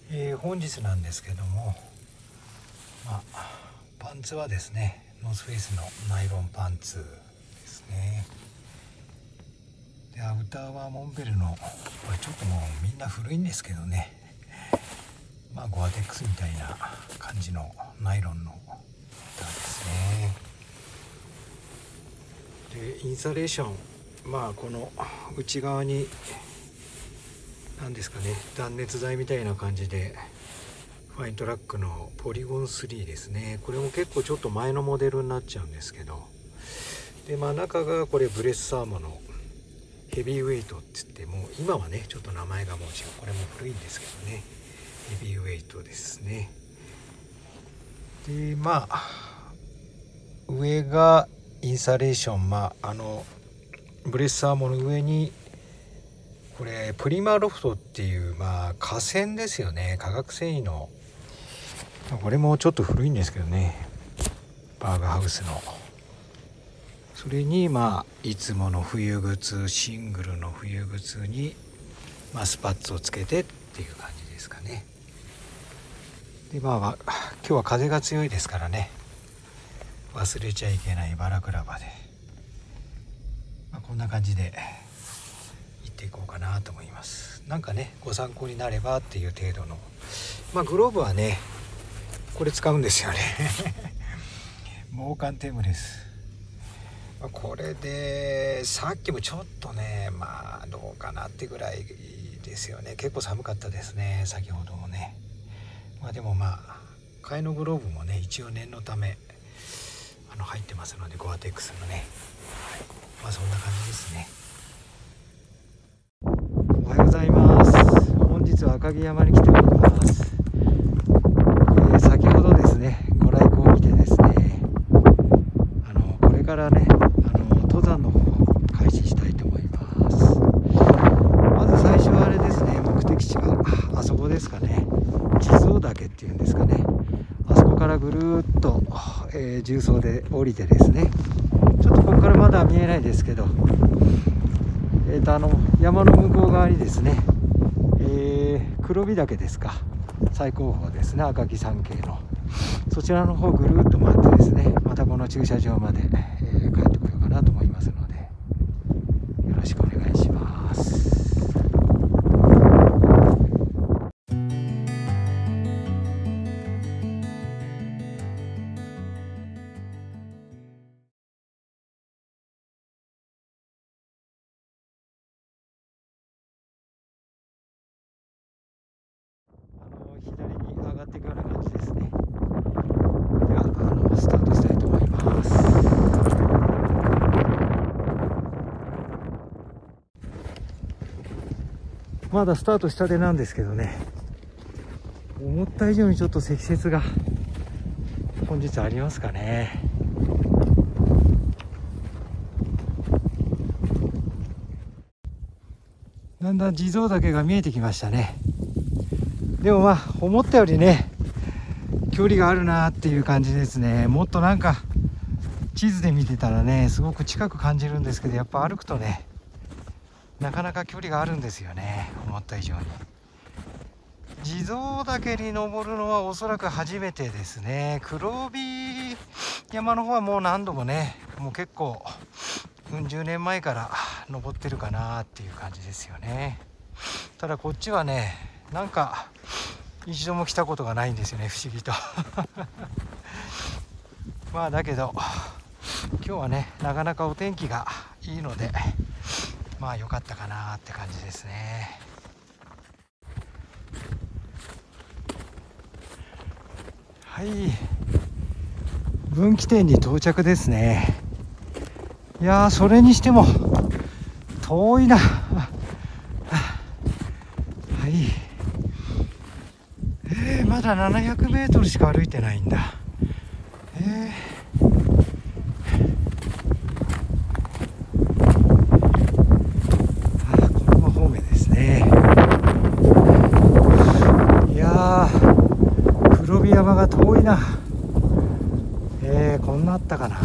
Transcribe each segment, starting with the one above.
本日なんですけども、パンツはですね、ノースフェイスのナイロンパンツですね。でアウターはモンベルの、これちょっともうみんな古いんですけどね、ゴアテックスみたいな感じのナイロンのアウターですね。でインサレーション、この内側に何ですかね、断熱材みたいな感じでファイントラックのポリゴン3ですね。これも結構ちょっと前のモデルになっちゃうんですけど、で中がこれブレスサーモのヘビーウェイトって言って、もう今はねちょっと名前がもう違う、これも古いんですけどね、ヘビーウェイトですね。で上がインサレーション、ブレスサーモの上にこれプリマロフトっていう化繊ですよね、化学繊維の、これもちょっと古いんですけどね、バーグハウスの、それにいつもの冬靴、シングルの冬靴にスパッツをつけてっていう感じですかね。で今日は風が強いですからね、忘れちゃいけないバラクラバで、こんな感じで行っていこうかなと思います。ご参考になればっていう程度の、グローブはねこれ使うんですよねモーカンテムレス、これでさっきもちょっとねどうかなってぐらいですよね。結構寒かったですね、先ほどもね。でも替えのグローブもね一応念のため入ってますので、ゴアテックスのね、そんな感じですね。おはようございます。本日は赤城山に来ております。先ほどですねご来光を見てですね、これからね登山の方を開始したいと思います。まず最初はあれですね、目的地はあそこですかね、地蔵岳っていうんですかね、あそこからぐるーっと、重曹で降りてですね、ちょっとここからまだ見えないですけど、山の向こう側にですね、黒火岳ですか、最高峰ですね、赤城山系のそちらの方ぐるっと回ってですね、またこの駐車場まで、帰ってこようかなと思いますので、よろしくお願いします。左に上がっていくような感じですね。ではスタートしたいと思います。まだスタートしたてなんですけどね、思った以上にちょっと積雪が本日ありますかね。だんだん地蔵岳が見えてきましたね。でも思ったよりね距離があるなっていう感じですね。もっと地図で見てたらねすごく近く感じるんですけど、やっぱ歩くとねなかなか距離があるんですよね、思った以上に。地蔵岳に登るのはおそらく初めてですね。黒帯山の方はもう何度もね、もう結構10年前から登ってるかなっていう感じですよね。ただこっちはね一度も来たことがないんですよね、不思議とだけど今日はねなかなかお天気がいいので良かったかなって感じですね。はい、分岐点に到着ですね。いやー、それにしても遠いなはい、まだ700メートルしか歩いてないんだ。この方面ですね。いやー、黒火山が遠いな。こんなあったかな。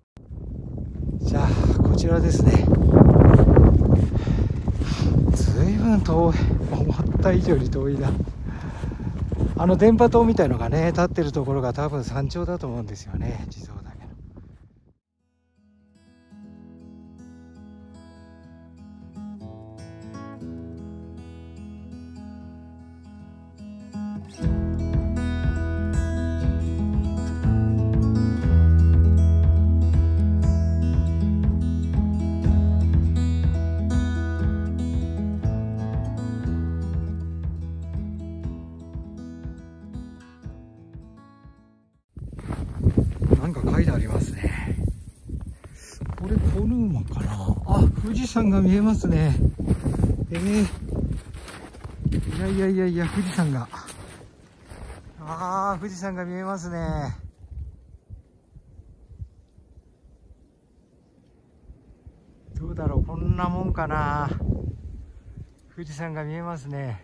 じゃあこちらですね。随随分遠い、思った以上に遠いな。電波塔みたいのがね立ってるところが多分山頂だと思うんですよね、地蔵岳の。なんか書いてありますね。これコヌーマかな。あ、富士山が見えますね。いや富士山が、富士山が見えますね。どうだろう、こんなもんかな。富士山が見えますね。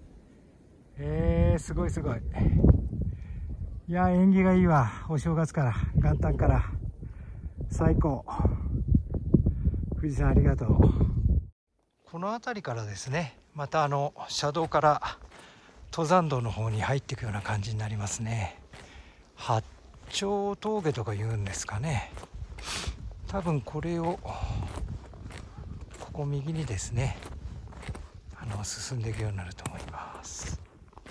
すごいすごい。いや、縁起がいいわ。お正月から元旦から最高。富士山ありがとう。この辺りからですね、また車道から登山道の方に入っていくような感じになりますね。八丁峠とか言うんですかね。多分これをここ右にですね進んでいくようになると思います。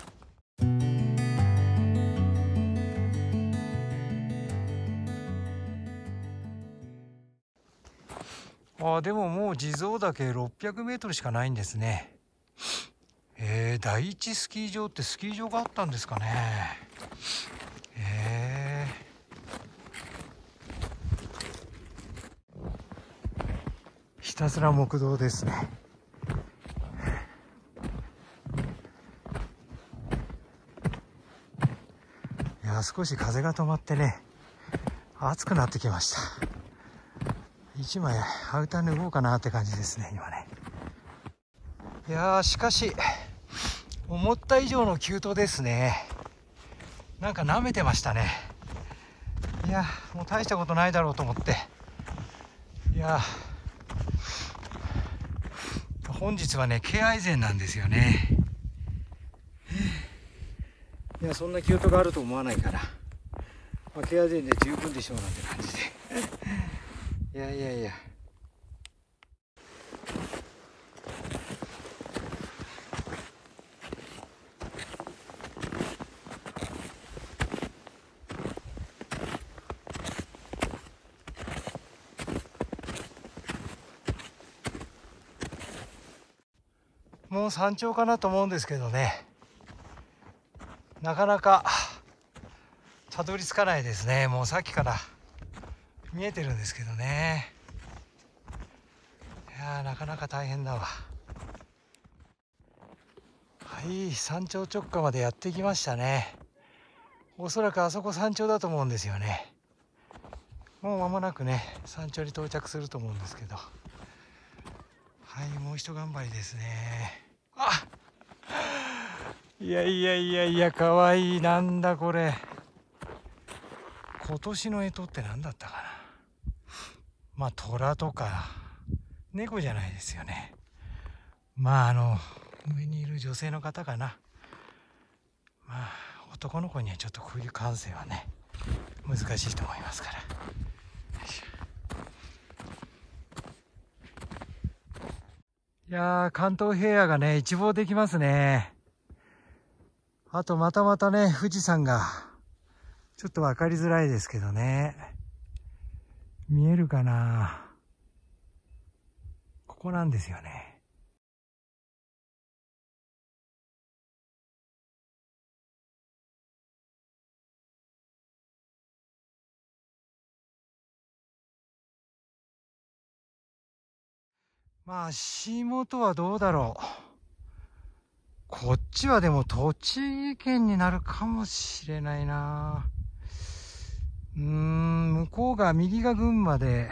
でももう地蔵岳600メートルしかないんですね。第一スキー場ってスキー場があったんですかね。ひたすら木道ですね。いや、少し風が止まってね暑くなってきました。一枚アウター脱ごうかなって感じですね今ね。いやー、しかし思った以上の急登ですね。なんか舐めてましたね。いや、もう大したことないだろうと思って、いや本日はね敬愛膳なんですよね。いや、そんな急登があると思わないから、敬愛膳で十分でしょうなんて感じでいやもう山頂かなと思うんですけどね、なかなかたどり着かないですね。もうさっきから見えてるんですけどね。いやー、なかなか大変だわ。はい、山頂直下までやってきましたね。おそらくあそこ山頂だと思うんですよね。もう間もなくね山頂に到着すると思うんですけど、はい、もう一頑張りですね。いやかわいい。なんだこれ、今年の干支って何だったかな。虎とか猫じゃないですよね。上にいる女性の方かな。男の子にはちょっとこういう感性はね難しいと思いますから。いやー、関東平野がね一望できますね。あとまたね富士山がちょっと分かりづらいですけどね。見えるかな。ここなんですよね。足元はどうだろう。こっちはでも栃木県になるかもしれないな。向こうが右が群馬で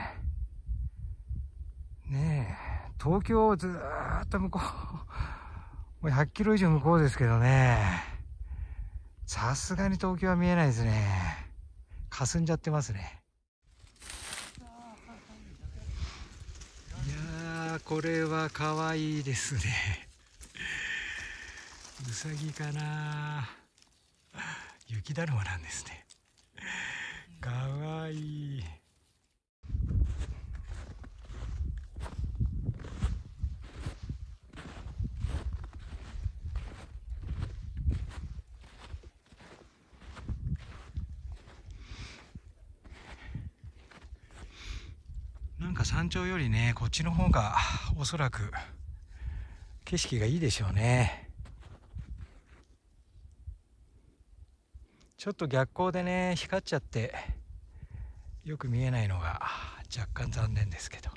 ねえ、東京ずーっと向こうもう100キロ以上向こうですけどね、さすがに東京は見えないですね。霞んじゃってますね。いやー、 これはかわいいですね。うさぎかな。雪だるまなんですね。かわいい。なんか山頂よりね、こっちの方がおそらく景色がいいでしょうね。ちょっと逆光でね、光っちゃってよく見えないのが若干残念ですけど、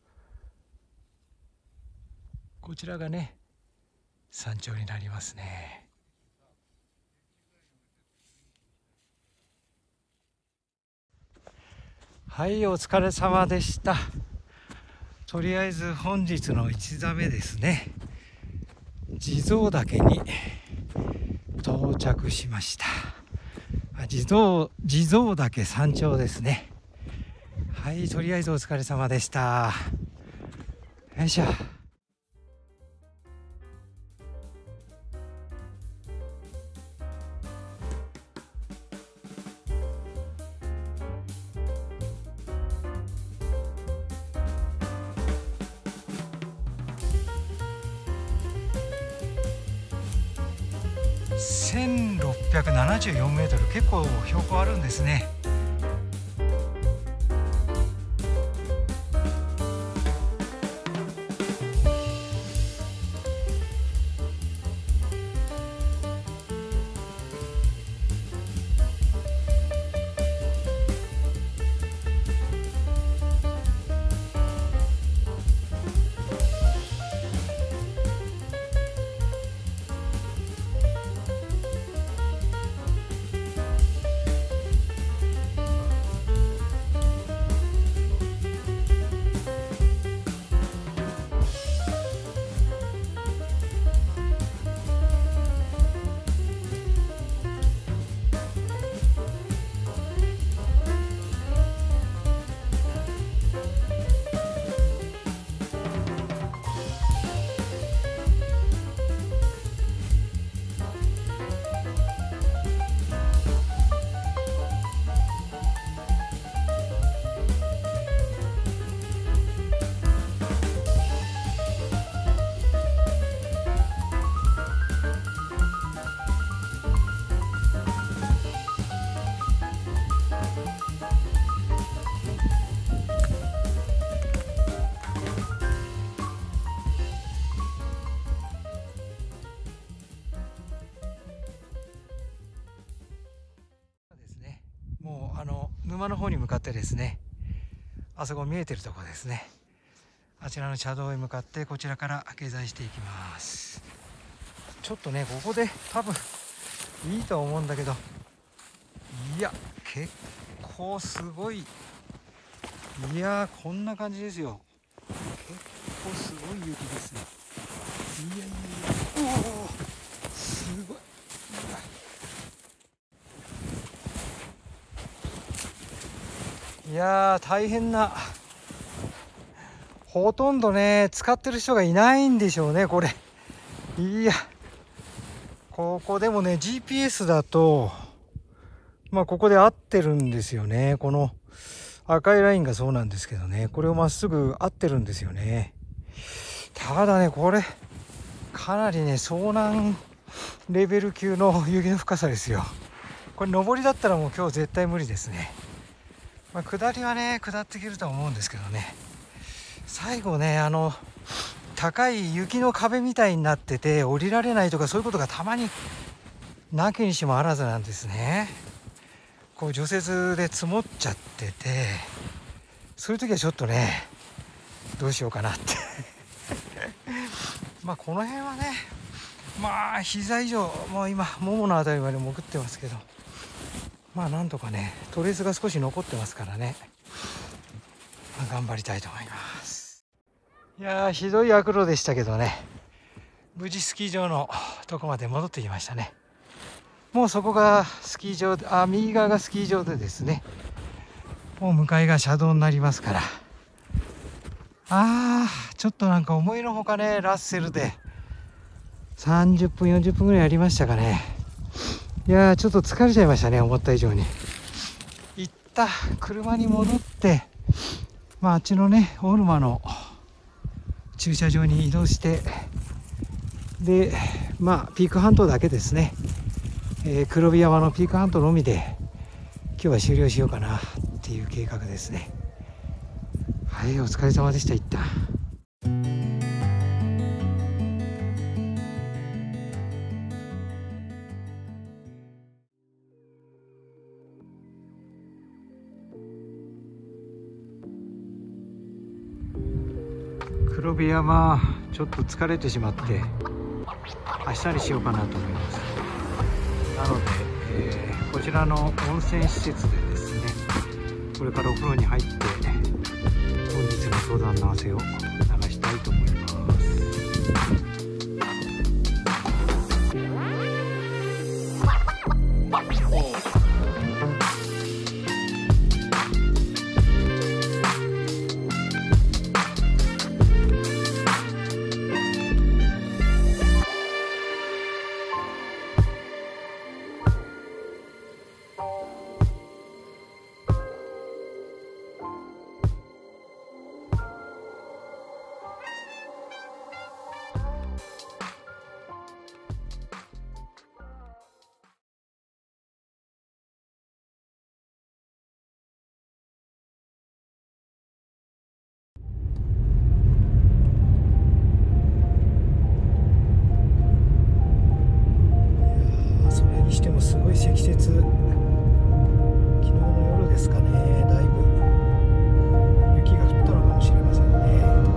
こちらがね山頂になりますね。はい、お疲れ様でした。とりあえず本日の1座目ですね、地蔵岳に到着しました。地蔵岳山頂ですね。はい、とりあえずお疲れ様でした。よいしょ。1674メートル、結構標高あるんですね。沼の方に向かってですね、あそこ見えてるところですね、あちらの車道へ向かってこちらから下山していきます。ちょっとね、ここで多分いいと思うんだけど、いや結構すごい、いやこんな感じですよ。結構すごい雪ですね。いやいやいや、おおすごい。いやー大変な、ほとんどね使ってる人がいないんでしょうねこれ。いやここでもね GPS だとここで合ってるんですよね。この赤いラインがそうなんですけどね、これをまっすぐ合ってるんですよね。ただねこれかなりね遭難レベル級の雪の深さですよ。これ上りだったらもう今日絶対無理ですね。下りはね下っていけるとは思うんですけどね、最後ね高い雪の壁みたいになってて降りられないとかそういうことがたまになきにしもあらずなんですね。こう除雪で積もっちゃってて、そういう時はちょっとねどうしようかなってこの辺はね膝以上、もう今ももの辺りまで潜ってますけど、なんとかねトレースが少し残ってますからね、頑張りたいと思います。いやーひどい悪路でしたけどね、無事スキー場のとこまで戻ってきましたね。もうそこがスキー場で、右側がスキー場でですね、もう向かいが車道になりますから、 ちょっとなんか思いのほかね、ラッセルで30分40分ぐらいやりましたかね。いやー、ちょっと疲れちゃいましたね、思った以上に。行った車に戻って、あっちのね大沼の駐車場に移動して、でピーク半島だけですね、黒部山のピーク半島のみで今日は終了しようかなっていう計画ですね。はい、お疲れ様でした。一旦黒部山ちょっと疲れてしまって明日にしようかなと思います。なので、こちらの温泉施設でですね、これからお風呂に入って本日の登山の汗を流したいと思います。してもすごい積雪、昨日の夜ですかね、だいぶ雪が降ったのかもしれませんね。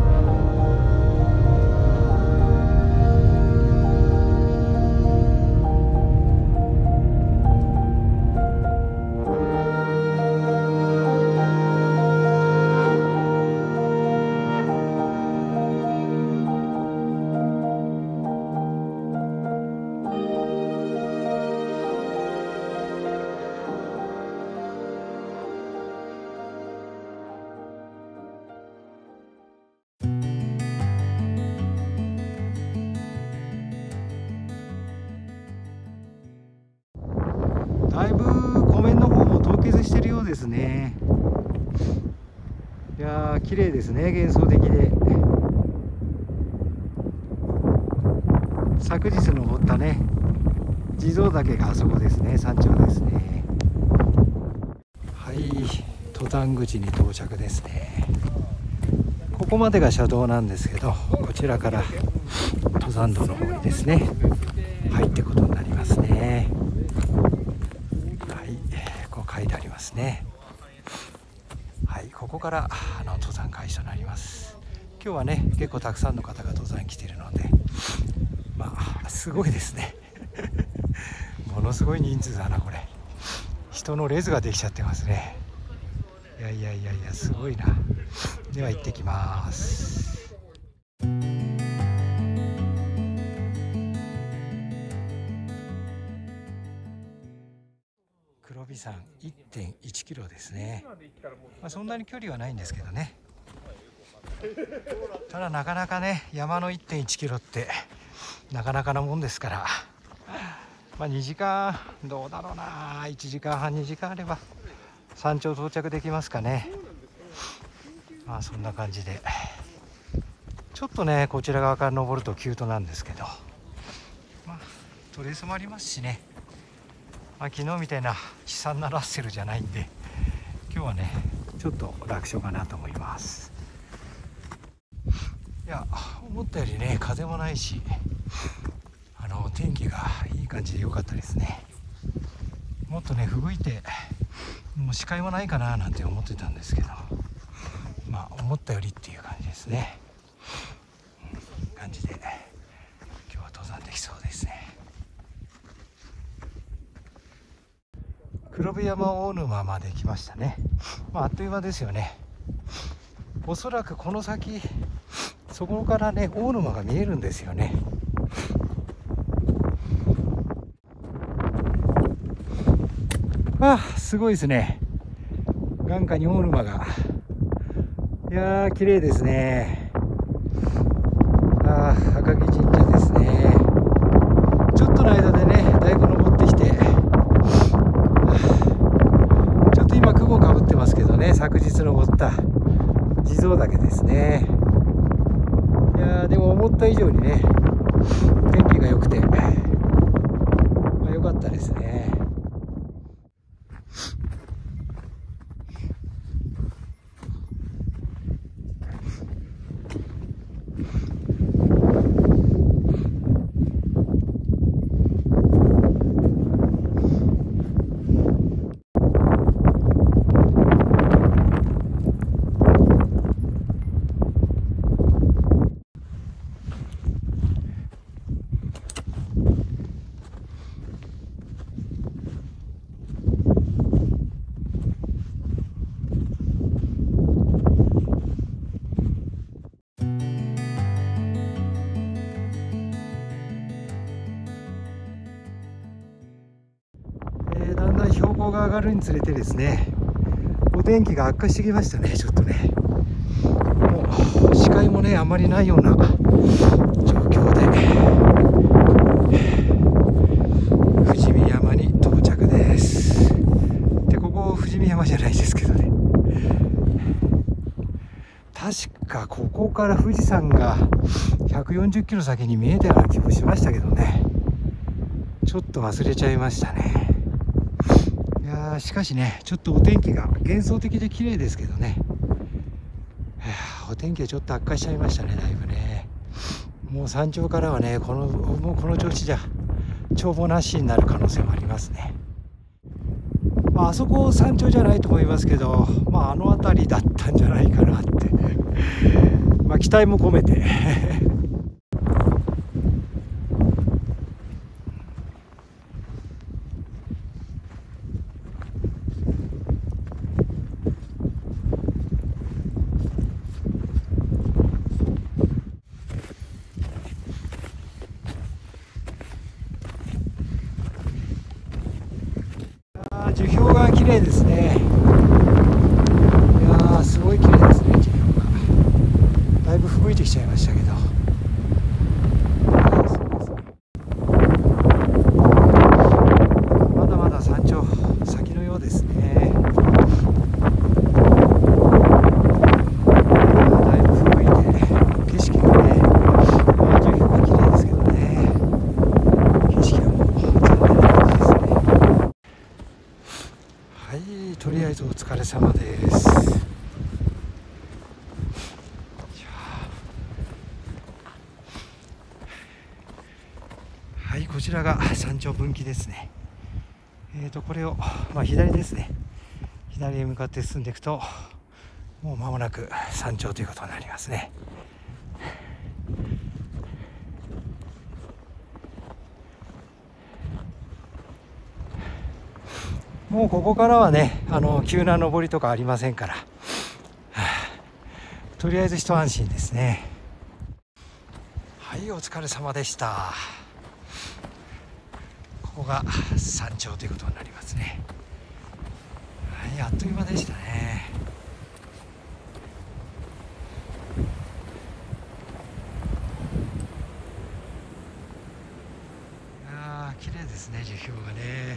だいぶ湖面の方も凍結してるようですね。いやー、綺麗ですね、幻想的で。昨日登ったね地蔵岳があそこですね、山頂ですね。はい、登山口に到着ですね。ここまでが車道なんですけど、こちらから登山道の方にですね入っていくことになりますね。こう書いてありますね。はい、ここから登山開始となります。今日はね結構たくさんの方が登山来ているので、すごいですねものすごい人数だな。これ人の列ができちゃってますね。いやすごいな。では行ってきます。黒部山 1.1 キロですね。そんなに距離はないんですけどね。ただなかなかね山の 1.1 キロってなかなかなもんですから、2時間どうだろうな、1時間半2時間あれば山頂到着できますかね。そんな感じで、ちょっとねこちら側から登ると急登なんですけど、トレースもありますしね、昨日みたいな悲惨なラッセルじゃないんで、今日はねちょっと楽勝かなと思います。いや、思ったよりね風もないし、天気がいい感じで良かったですね。もっとね吹雪いてもう視界もないかななんて思ってたんですけど、思ったよりっていう感じですね。感じで今日は登山できそうですね。黒部山大沼まで来ましたね。あっという間ですよね。おそらくこの先そこからね大沼が見えるんですよね。すごいですね。眼下に大沼がいやー綺麗ですね。赤城神社ですね。ちょっとの間でねだいぶ登ってきて、ちょっと今雲かぶってますけどね、昨日登った地蔵岳ですね。いやーでも思った以上にね天気が良くて、良かったですね。だんだん標高が上がるにつれてですね、お天気が悪化してきましたね。ちょっとね、もう視界もねあまりないような状況で、富士見山に到着です。で、ここ富士見山じゃないですけどね、確かここから富士山が140キロ先に見えたような気もしましたけどね、ちょっと忘れちゃいましたね。いやーしかしね、ちょっとお天気が幻想的で綺麗ですけどね、お天気はちょっと悪化しちゃいましたね、だいぶね。もう山頂からはねもうこの調子じゃ眺望なしになる可能性もありますね。あそこ山頂じゃないと思いますけど、あの辺りだったんじゃないかなって期待も込めて樹氷が綺麗ですね。いやーすごい綺麗ですね。樹氷がだいぶ吹雪いてきちゃいましたけど、まだまだ山頂先のようですね。だいぶ吹雪いて景色がね、樹氷が綺麗ですけどね、景色がもう残念な感じですね。はい、とりあえずお疲れ様です。はい、こちらが山頂分岐ですね。これを、左ですね。左へ向かって進んでいくと、もう間もなく山頂ということになりますね。もうここからはね、急な登りとかありませんから、とりあえず一安心ですね。はい、お疲れ様でした。ここが山頂ということになりますね。はい、あっという間でしたね。いやー綺麗ですね、樹氷がね。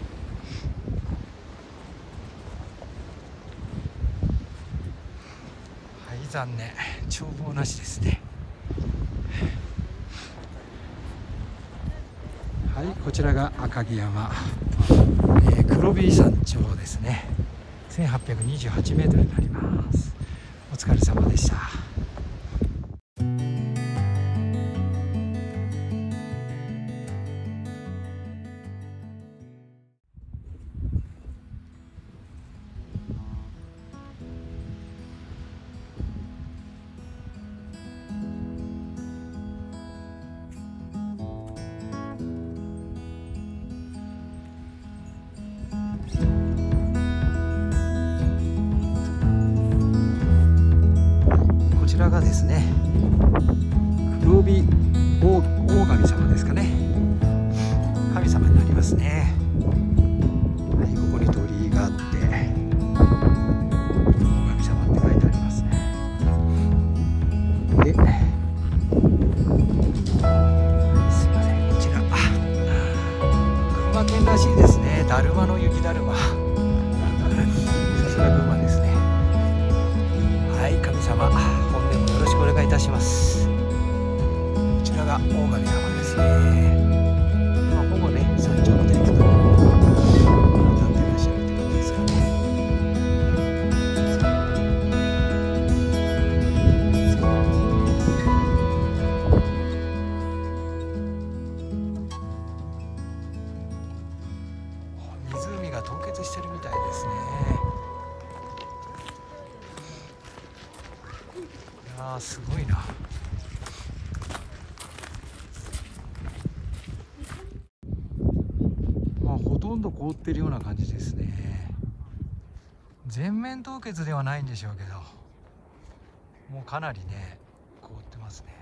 はい、残念、眺望なしですね。はい、こちらが赤城山、黒火山頂ですね。1828メートルになります。お疲れ様でした。こちらがですね、黒火大神様ですかね。神様になりますね。はい、ここに鳥居があって大神様って書いてありますね。 だるまの雪だるまさすが群馬ですね。はい、神様本年もよろしくお願いいたします。こちらが大神山ですね。まあほぼね山頂で立ってらっしゃるって感じですかね。湖が凍結してるみたいですね。いやーすごいな。まあほとんど凍ってるような感じですね。全面凍結ではないんでしょうけど、もうかなりね凍ってますね。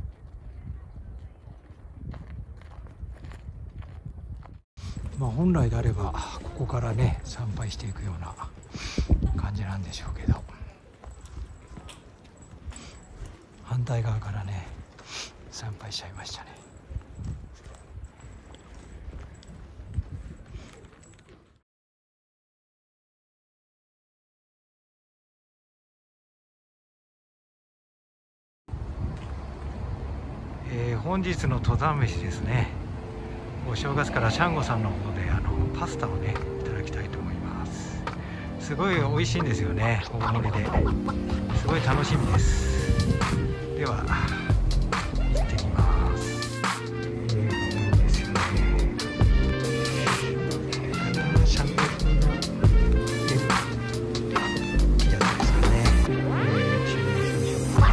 まあ本来であればここからね参拝していくような感じなんでしょうけど、反対側からね参拝しちゃいましたね。本日の登山飯ですね。お正月からシャンゴさんの方でパスタをねいただきたいと思います。すごい美味しいんですよね、大盛りで。すごい楽しみです。では行ってきます。多いですよね。シャンゴでいいやつですかね。注文しましょう。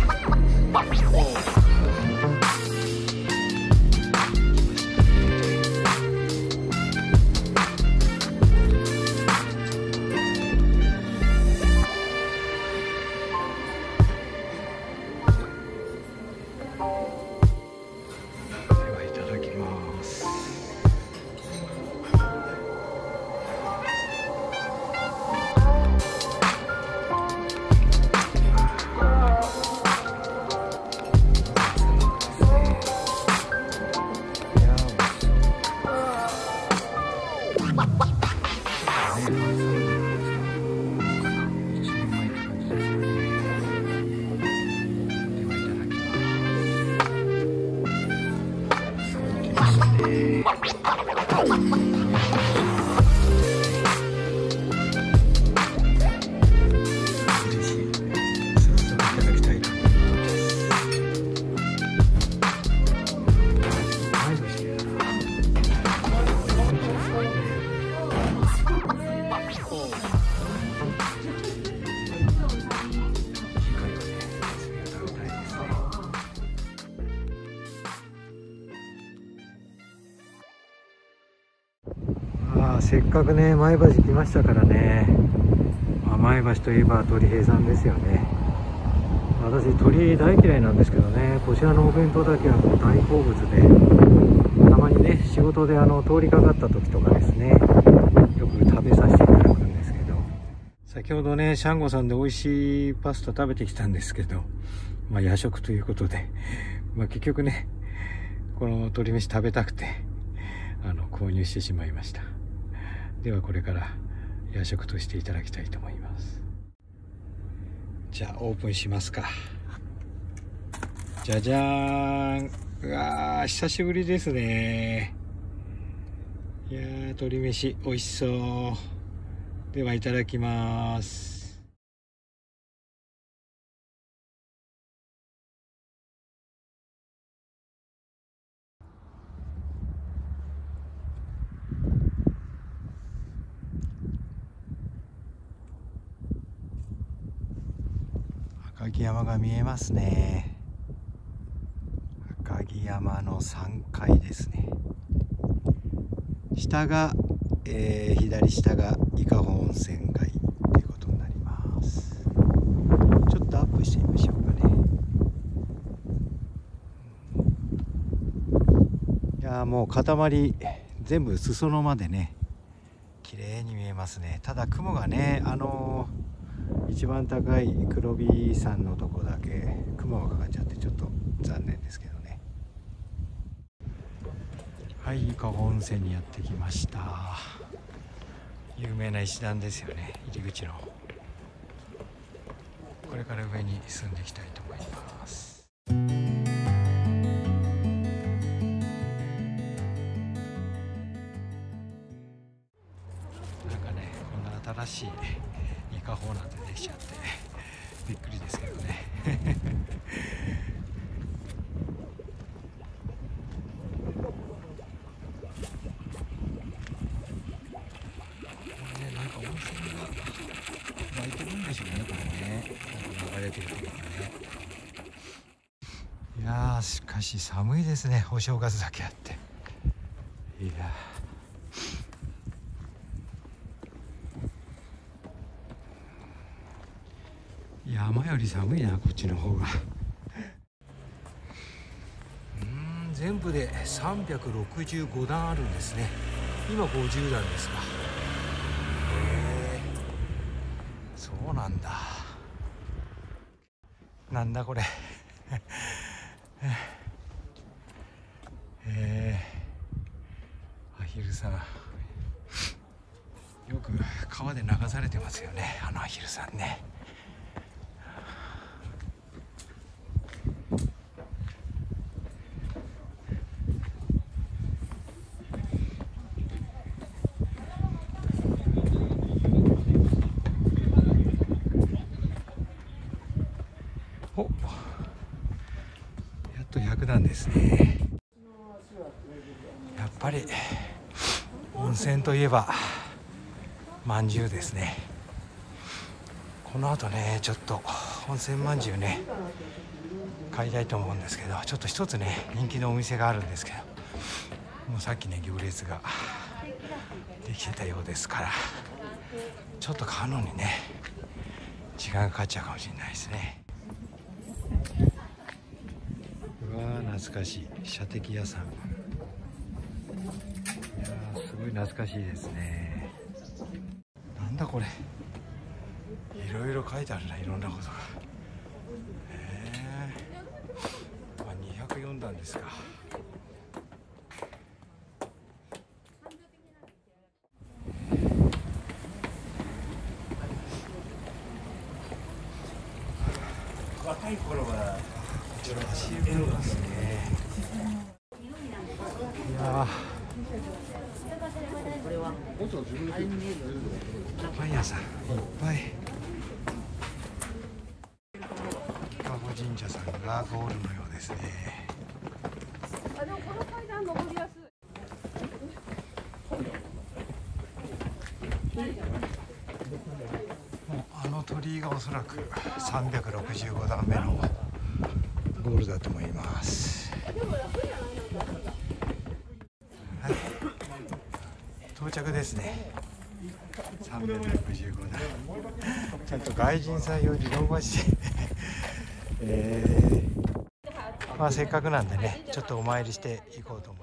せっかくね前橋来ましたからね、前橋といえば鳥平さんですよね。私鳥大嫌いなんですけどね、こちらのお弁当だけはもう大好物で、たまにね仕事で通りかかった時とかですね、よく食べさせていただくんですけど、先ほどねシャンゴさんで美味しいパスタ食べてきたんですけど、夜食ということで、結局ねこの鶏飯食べたくて購入してしまいました。ではこれから夜食としていただきたいと思います。じゃあオープンしますか。じゃじゃーん。うわー久しぶりですね。いやー鶏飯美味しそう。ではいただきます。赤城山が見えますね。赤城山の3階ですね。下が、左下が伊香保温泉街ということになります。ちょっとアップしてみましょうかね。いやーもう塊全部裾野までね綺麗に見えますね。ただ雲がね一番高い黒帯山のとこだけ雲がかかっちゃってちょっと残念ですけどね。はい、伊香保温泉にやってきました。 有名な石段ですよね、入り口の。これから上に進んでいきたいと思います。なんかね、こんな新しいイカホなんてできちゃってびっくりですけどね。なんか温泉が湧いてるんでしょうね、これね。なんか流れてるところがね。いやー、しかし寒いですね、お正月だけあって。いや山より寒いな、こっちの方が。全部で365段あるんですね。今50段ですか。そうなんだ。なんだこれ。アヒルさん、よく川で流されてますよね、あのアヒルさんね。お、やっと100段ですね。やっぱり温泉といえばまんじゅうですね。この後ね、ちょっと温泉まんじゅうね買いたいと思うんですけど、ちょっと一つね人気のお店があるんですけど、もうさっきね行列ができてたようですから、ちょっと買うのにね時間がかかっちゃうかもしれないですね。うわー、懐かしい射的屋さん。いやー、すごい懐かしいですね。なんだこれ、いろいろ書いてあるな、いろんなことが。204段ですか。若い頃はこちら足湯なんですね。いやパン屋さんいっぱい。加護神社さんがゴールのようですね。 でもこの階段登りやすい。 あの鳥居がおそらく365段目のゴールだと思います。はい、到着ですね。365段。ちゃんと外人さん用自動橋でまあせっかくなんでね、ちょっとお参りしていこうと思います。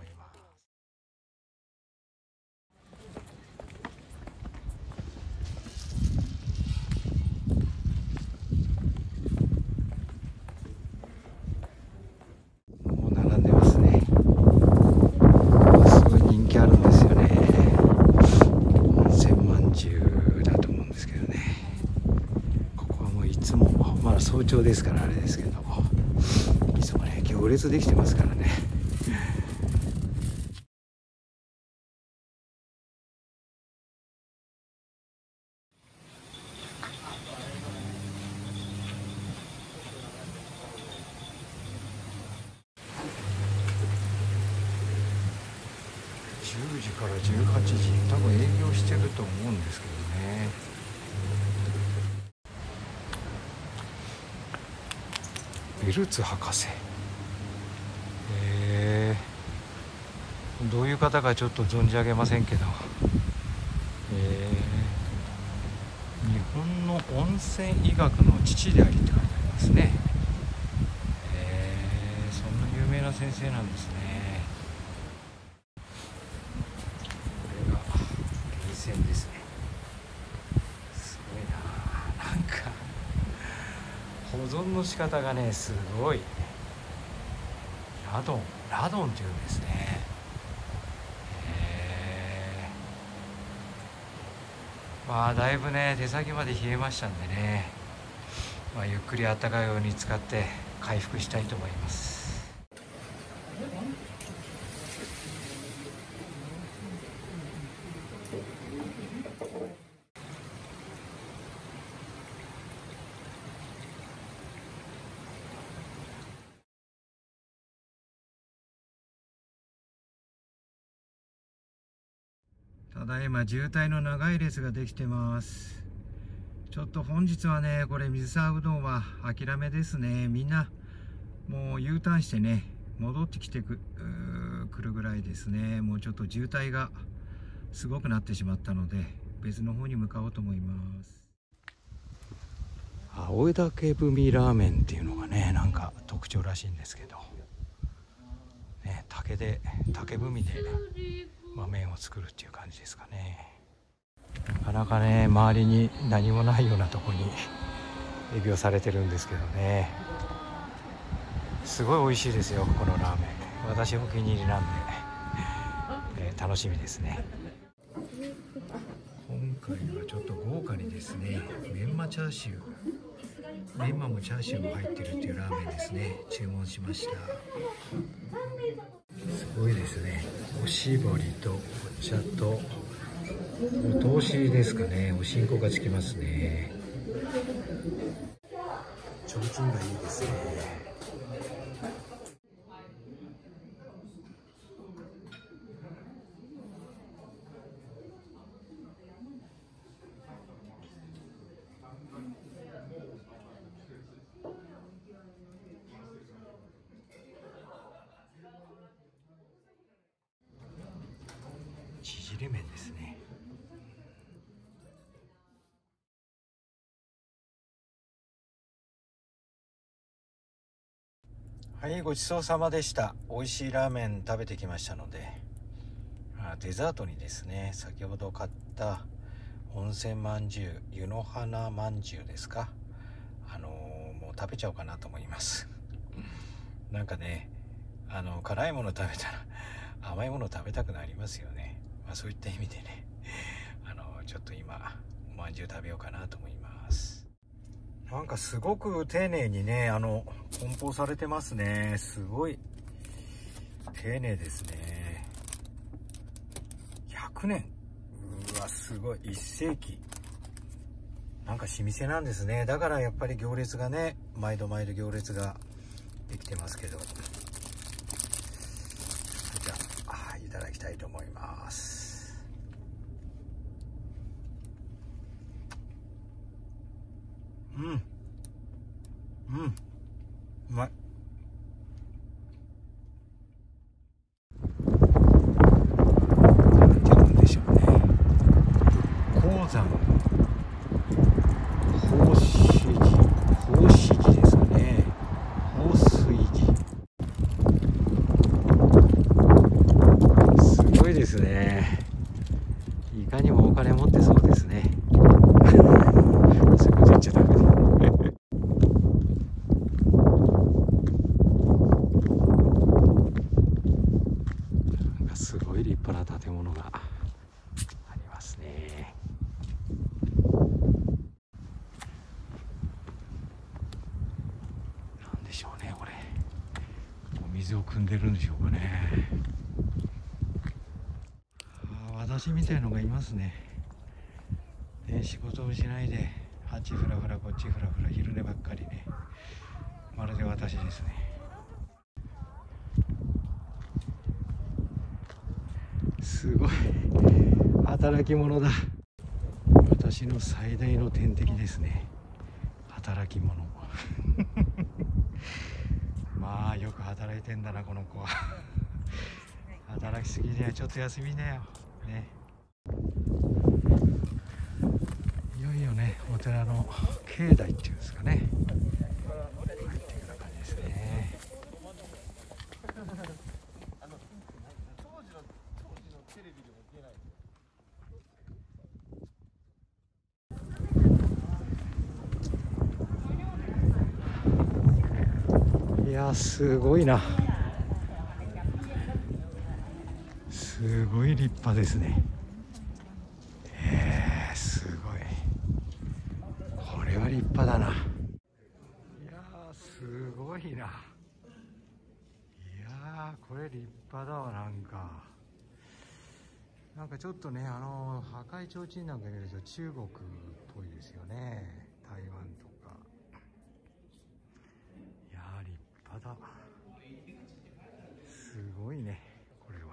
もう並んでますね。すごい人気あるんですよね。温泉まんじゅうだと思うんですけどね。ここはもういつもまだ早朝ですからあれですけど、いつもね行列できてますからね。10時から18時、多分営業してると思うんですけどね。ビルツ博士、どういう方かちょっと存じ上げませんけど、日本の温泉医学の父でありって書いてありますね。そんな有名な先生なんですね。これが源泉ですね。すごいな。なんか保存の仕方がねすごい。ラドンっていうんですね。 まあだいぶね手先まで冷えましたんでね、ゆっくりあったかいお湯に使って回復したいと思います。ただいま渋滞の長い列ができてます。ちょっと本日はねこれ水沢うどんは諦めですね。みんなもう U ターンしてね戻ってきてくるぐらいですね。もうちょっと渋滞がすごくなってしまったので別の方に向かおうと思います。青竹踏みラーメンっていうのがねなんか特徴らしいんですけど、ね、竹踏みで麺を作るっていう感じですかね。なかなかね周りに何もないようなとこに営業されてるんですけどね、すごい美味しいですよこのラーメン。私お気に入りなんで、楽しみですね。今回はちょっと豪華にですねメンマチャーシュー、メンマもチャーシューも入ってるっていうラーメンですね注文しました。すごいですね。おしぼりとお茶とお通しですかね。おしんこがつきますね。提灯がいいですね。縮れ麺ですね。はい、ごちそうさまでした。美味しいラーメン食べてきましたので、デザートにですね先ほど買った温泉まんじゅう、湯の花まんじゅうですか、もう食べちゃおうかなと思いますなんかね辛いもの食べたら甘いもの食べたくなりますよね。そういった意味でねちょっと今おまんじゅう食べようかなと思います。なんかすごく丁寧にね梱包されてますね。すごい丁寧ですね。100年、うわすごい、1世紀、なんか老舗なんですね。だからやっぱり行列がね毎度行列ができてますけど、じゃあいただきたいと思います。うまい。なんて読むんでしょうね。鉱山宝石ですかね。宝水寺、すごいですね。いかにもお金持ってそうですねそういうこと言っちゃダメだなんかすごい立派な建物がありますね。なんでしょうねこれ、お水を汲んでるんでしょうかね。私みたいのがいますね。仕事をしないであっちフラフラこっちフラフラ昼寝ばっかりね。まるで私ですね。すごい働き者だ。私の最大の天敵ですね、働き者まあよく働いてんだなこの子は働きすぎではちょっと休みなよね。いよいよねお寺の境内っていうんですかね、入っていくような感じですね。いやすごいな、すごい立派ですね。すごい。 だな。いやーすごいな。いやーこれ立派だわ。なんかちょっとね、破壊提灯なんか見ると中国っぽいですよね。台湾とか。いやー立派だ。すごいねこれは。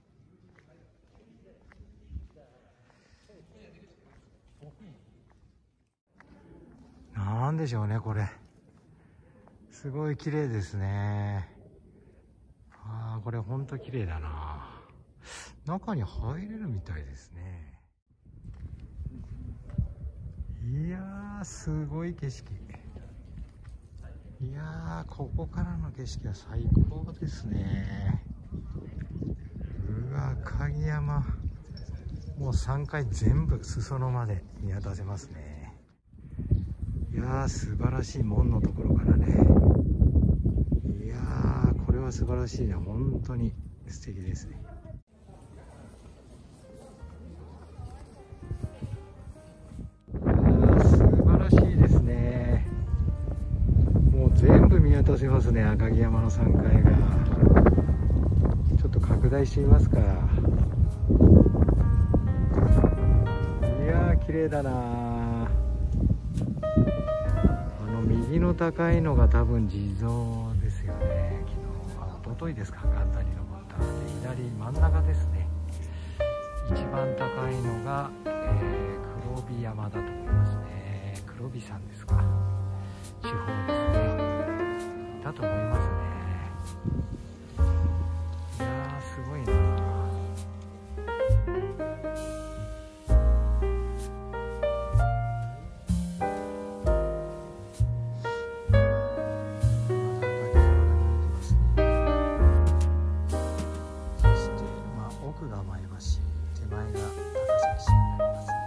なんでしょうねこれ。すごい綺麗ですね。ああこれほんと綺麗だな。中に入れるみたいですね。いやーすごい景色。いやーここからの景色は最高ですね。うわ鍵山もう3回全部裾野まで見渡せますね。いやー素晴らしい門のところからね。いやーこれは素晴らしいな。本当に素敵ですね。全部見渡せますね。赤城山の山階がちょっと拡大してみますか。いやー綺麗だな。右の高いのが多分地蔵ですよね。一昨日ですか、元旦に登ったので。左真ん中ですね。一番高いのが、黒帯山だと思いますね。黒帯山ですか。地方ですね。だと思いますね。いやーすごいな。そして奥が前橋、手前が高崎市になりますね。